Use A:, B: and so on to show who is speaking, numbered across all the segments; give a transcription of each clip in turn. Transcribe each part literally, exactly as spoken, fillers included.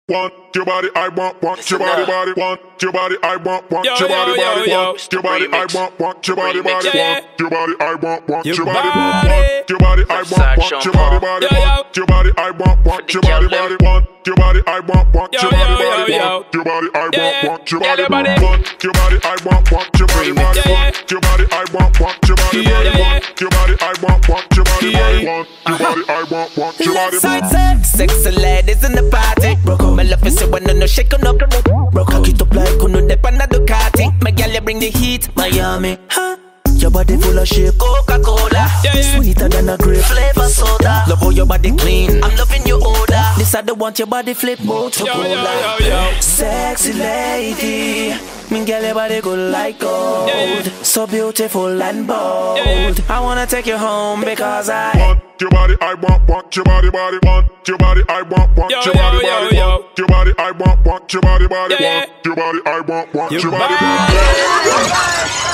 A: Want your body, I want, want your body, body, want your body, I want, want your body, body, want your body, I want, want your body, body, want your body, I want, want your body, want your body, I want, want your body, body, want your body, I want, want your body, body, want your body, I want, want your body, body, want your body, I want, want your body, want your body, I want, want your body, body, want your body, I want, want your body, body, want your body, I want, want your body, body, want your body, I want, want your body, body.
B: Sexy ladies in the party. My love is so when no shake on up. Broke cock it up like uno de pana Ducati. My gal you bring the heat, Miami. Huh? Your body full of shit, Coca-Cola, yeah, yeah. Sweeter than a grape, flavor soda. Love how your body clean, I'm loving your odor. This I don't want your body flip, Motorola. Sexy lady, me girl your body good like gold, yeah, yeah. So beautiful and bold, yeah, yeah. I wanna take you home because I
A: want your body, I want, want your body, body, want your body, I want, want your body, body, want your body, I want, want your body, body, want your body, I want, want your body, body.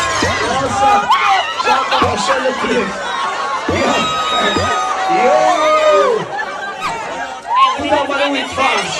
C: We don't want to win fast.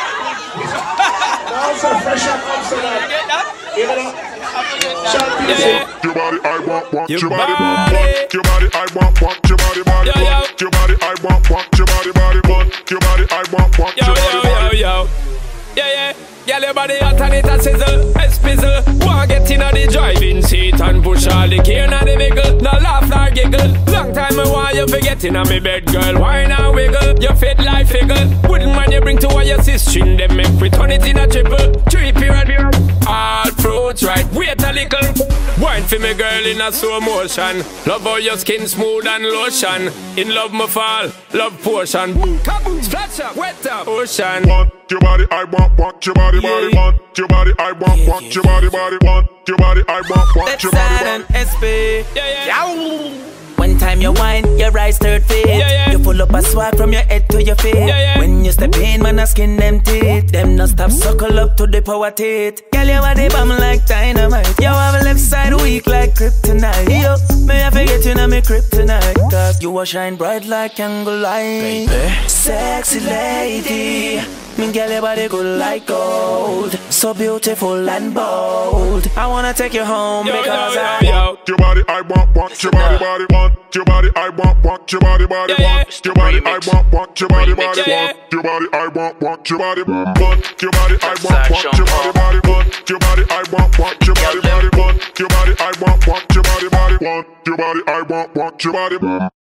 C: Now so fresh up Amsterdam. Give it up. Champions.
A: Your body, I want, want your body, want your body, I want, want your body, body, want your body, I want, want your body, body, want your body, I want, want your body, body.
D: Yeah, yeah. Girl, your body hot and it a sizzle, a spizzle. Wanna get in the driving seat and push all the gear in the vehicle. No laugh nor giggle. Long time I want you forget in me bed, girl. Why not wiggle? You fit like figgle. Wouldn't mind you bring to your sister. Them make we turn it in a triple. Three period. All fruits right. Wait a little. Wine for me, girl, in a slow motion. Love how your skin smooth and lotion. In love me fall, love potion. Kaboom, splash up, wet up, ocean.
A: Want your body, I want, want your body, body, want your body, I want, want your body, body, want your body, I want, want your body, body.
B: Leftside and S P.
D: Yeah, yeah.
B: One time you whine, your eyes third feet.
D: Yeah, yeah.
B: You pull up a swag from your head to your feet.
D: Yeah, yeah.
B: When you step in, man, I skin them teeth. Them no stop suckle up to the power teeth. Girl, you body bomb like dynamite. You have a left side weak like kryptonite. Yo, may I forget you now me kryptonite. Cause you a shine bright like candle light. Baby. Sexy lady, me girl, your body good like gold. So beautiful and bold. I wanna take you home
D: yo,
B: because
D: yo, yo,
B: I
D: yo.
A: Want your body, I want, want your body, body, want your body, I want, want your body, body, want your body, I want, want your body, body, want your body, I want, want your body, want your body, I want, want your body, body, want your body, I want, want your body, body, want your body, I want, want your body, body, want your body, I want, want your body.